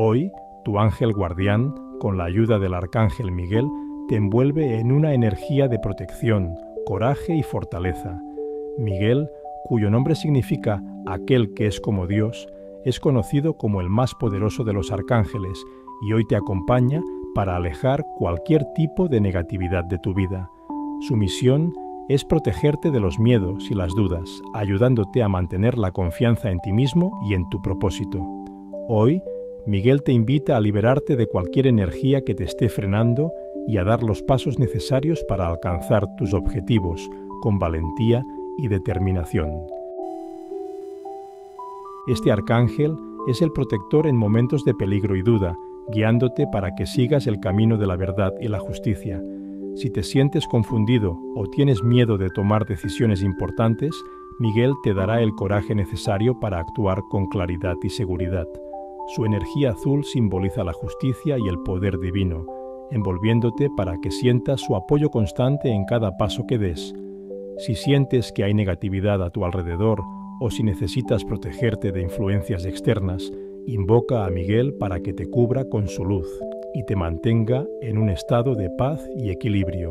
Hoy, tu ángel guardián, con la ayuda del arcángel Miguel, te envuelve en una energía de protección, coraje y fortaleza. Miguel, cuyo nombre significa aquel que es como Dios, es conocido como el más poderoso de los arcángeles y hoy te acompaña para alejar cualquier tipo de negatividad de tu vida. Su misión es protegerte de los miedos y las dudas, ayudándote a mantener la confianza en ti mismo y en tu propósito. Hoy, Miguel te invita a liberarte de cualquier energía que te esté frenando y a dar los pasos necesarios para alcanzar tus objetivos con valentía y determinación. Este arcángel es el protector en momentos de peligro y duda, guiándote para que sigas el camino de la verdad y la justicia. Si te sientes confundido o tienes miedo de tomar decisiones importantes, Miguel te dará el coraje necesario para actuar con claridad y seguridad. Su energía azul simboliza la justicia y el poder divino, envolviéndote para que sientas su apoyo constante en cada paso que des. Si sientes que hay negatividad a tu alrededor o si necesitas protegerte de influencias externas, invoca a Miguel para que te cubra con su luz y te mantenga en un estado de paz y equilibrio.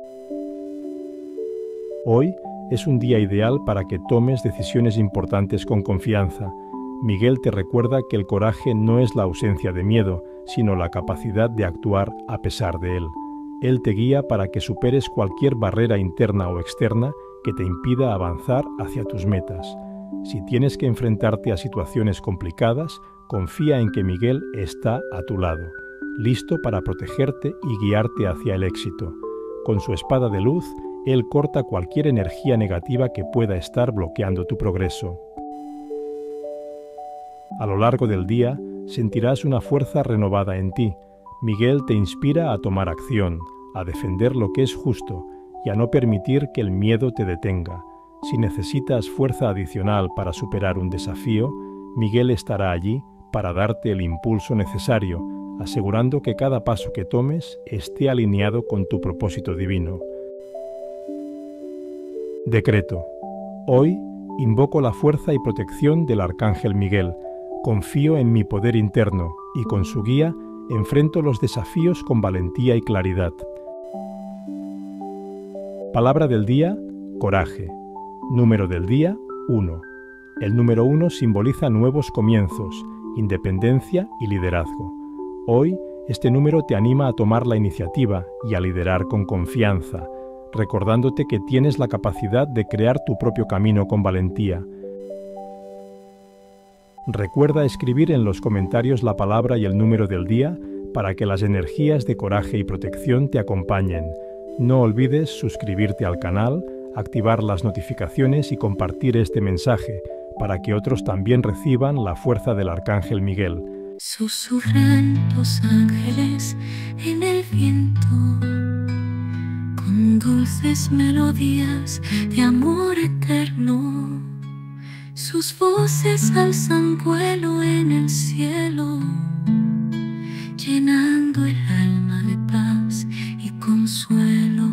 Hoy es un día ideal para que tomes decisiones importantes con confianza. Miguel te recuerda que el coraje no es la ausencia de miedo, sino la capacidad de actuar a pesar de él. Él te guía para que superes cualquier barrera interna o externa que te impida avanzar hacia tus metas. Si tienes que enfrentarte a situaciones complicadas, confía en que Miguel está a tu lado, listo para protegerte y guiarte hacia el éxito. Con su espada de luz, él corta cualquier energía negativa que pueda estar bloqueando tu progreso. A lo largo del día, sentirás una fuerza renovada en ti. Miguel te inspira a tomar acción, a defender lo que es justo y a no permitir que el miedo te detenga. Si necesitas fuerza adicional para superar un desafío, Miguel estará allí para darte el impulso necesario, asegurando que cada paso que tomes esté alineado con tu propósito divino. Decreto. Hoy invoco la fuerza y protección del arcángel Miguel. Confío en mi poder interno y con su guía enfrento los desafíos con valentía y claridad. Palabra del día, coraje. Número del día, 1. El número 1 simboliza nuevos comienzos, independencia y liderazgo. Hoy, este número te anima a tomar la iniciativa y a liderar con confianza, recordándote que tienes la capacidad de crear tu propio camino con valentía. Recuerda escribir en los comentarios la palabra y el número del día para que las energías de coraje y protección te acompañen. No olvides suscribirte al canal, activar las notificaciones y compartir este mensaje para que otros también reciban la fuerza del arcángel Miguel. Susurran los ángeles en el viento con dulces melodías de amor eterno. Sus voces alzan vuelo en el cielo, llenando el alma de paz y consuelo.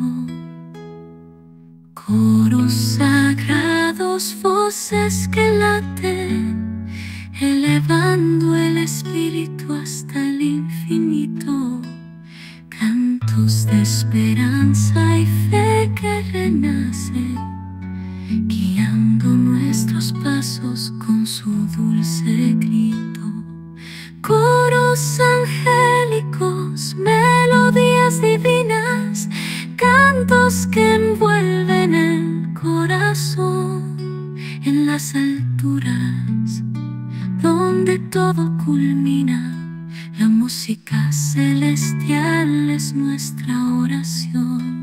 Coros sagrados, voces que laten, elevando el espíritu hasta el infinito. Cantos de esperanza y fe que renacen, guiando nuestros pasos con su dulce grito. Coros angélicos, melodías divinas, cantos que envuelven el corazón. En las alturas, donde todo culmina, la música celestial es nuestra oración.